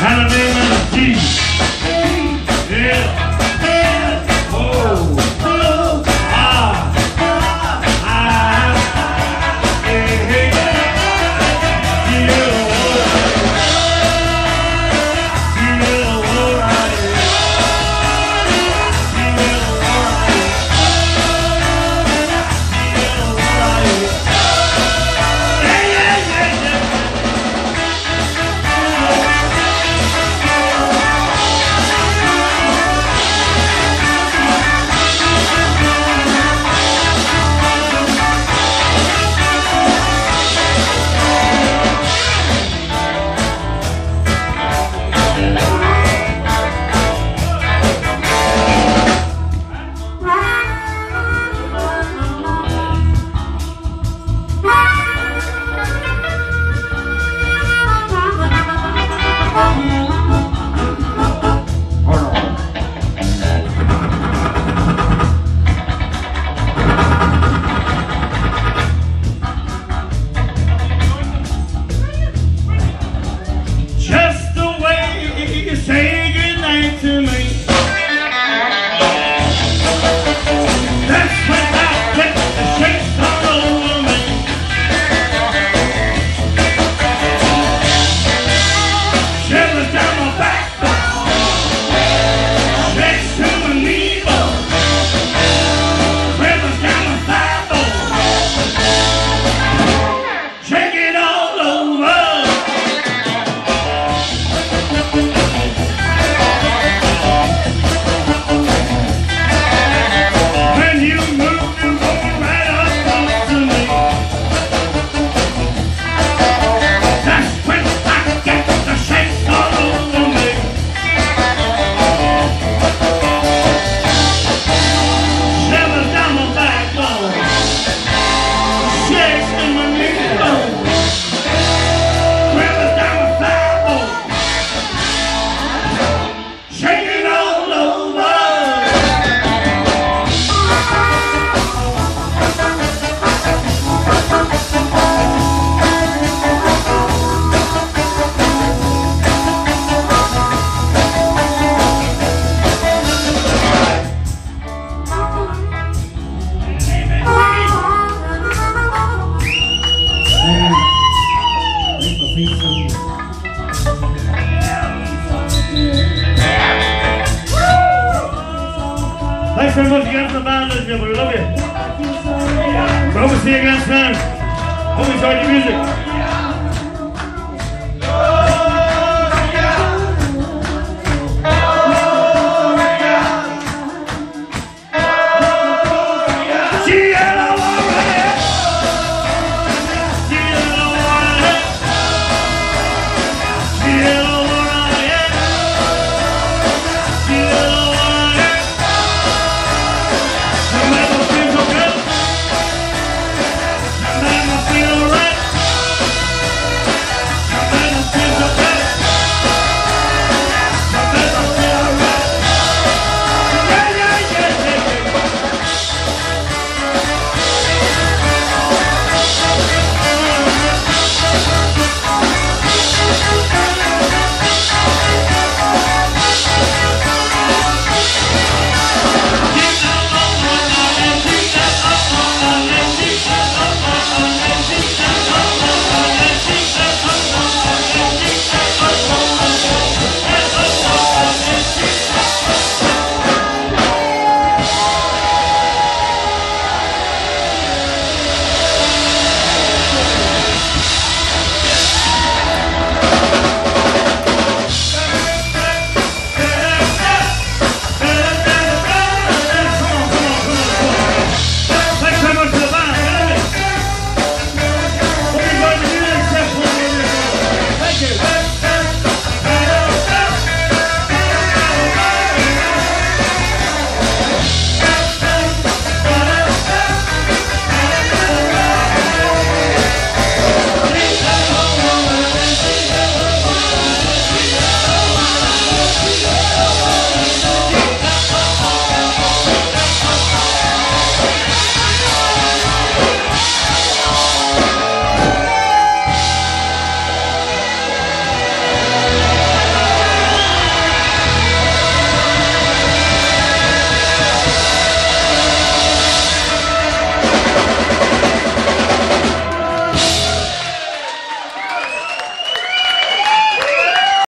And the name is Jesus. Yeah. Say goodnight to me. That's when I get the shakes all over me. Shivers down my backbone, shakes to my knee bone, rivers down my thigh bone. Shake it all over. Thanks very much again for the band, ladies and gentlemen. We love you. We hope to see you again soon. Hope you enjoyed the music.